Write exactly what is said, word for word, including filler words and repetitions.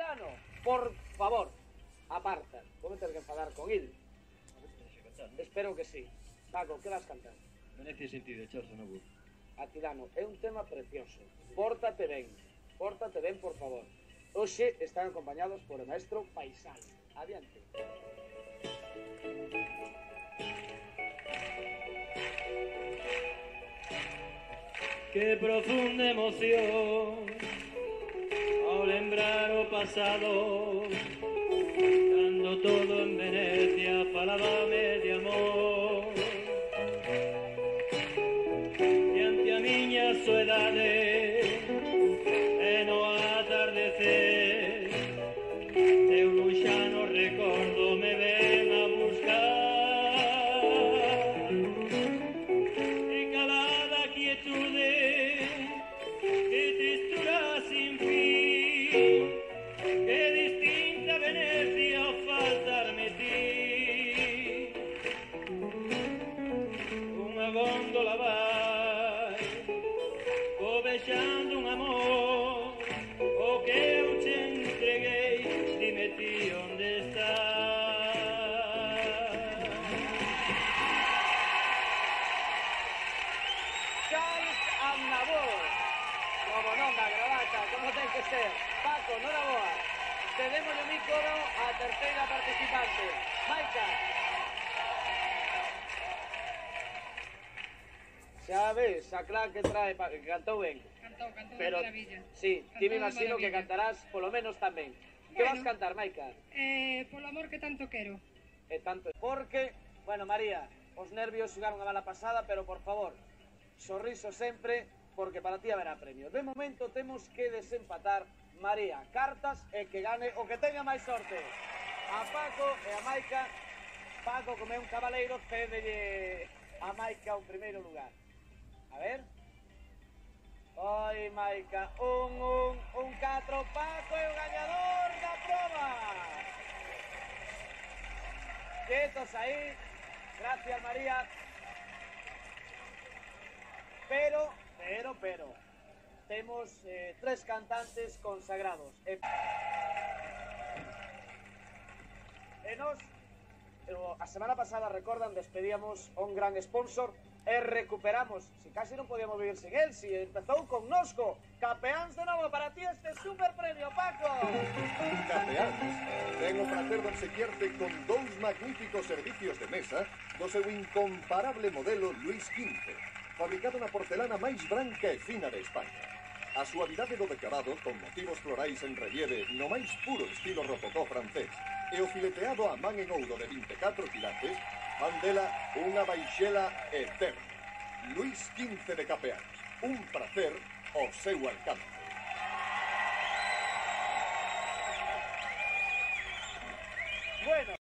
Atilano, por favor, aparta. Vou ter que enfadar con il. Espero que sí. Paco, que vas cantar? Venecia sin ti, de Chorso Novo. Atilano, é un tema precioso. Pórtate ben. Pórtate ben, por favor. Hoxe están acompañados por o maestro Paisal. Adiante. Qué profunda emoción ao lembrar o pasado, cando todo en Venecia falábame de amor. E ante a miña soedade e no atardecer, eu non xa non recordo me ven a buscar. E calada quietude, que tristura sin fin, que distinta Venecia ao faltarme ti. Unha góndola vai cobexando un amor, o que eu che entreguei, dime ti onde está. Charles Aznavour. Como non da gravata, como ten que ser. Paco, noraboa. Cedemos o micro á terceira participante. Maica. Xa ves, a crack que trae, pa- que cantou ben. Cantou, cantou Pero, de maravilla. sí, Cantou ti me de imagino que maravilla. cantarás polo menos tamén. Que Bueno. vas cantar, Maica? Eh, polo amor que tanto quero. E tanto. Porque, bueno, María, os nervios xogaron a mala pasada, pero por favor, sorriso sempre, porque para ti haberá premio. De momento temos que desempatar, María, cartas e que gane o que teña máis sorte. A Paco e a Maica. Paco, como é un cabaleiro, cédelle a Maica un primeiro lugar. A ver. Oi, Maica, un, un, un catro, Paco é o gañador da prova. Quietos aí. Gracias, María. Pero, pero, pero, temos eh, tres cantantes consagrados. E, e nos, eh, a semana pasada, recordan, despedíamos un gran sponsor e recuperamos, si casi non podíamos vivir sin él, si empezou con Nosco. Capeáns de novo para ti este super premio, Paco. Capeáns ten o prazer de obsequiarte con dous magníficos servicios de mesa do seu incomparable modelo Luís quince, fabricado na porcelana máis branca e fina de España. A suavidade do decorado, con motivos florais en relieve no máis puro estilo rococó francés, e o fileteado a man en ouro de vinte e catro quilates, fan dela unha baixela eterna. Luís quince de Capeáns, un prazer ao seu alcance. Bueno.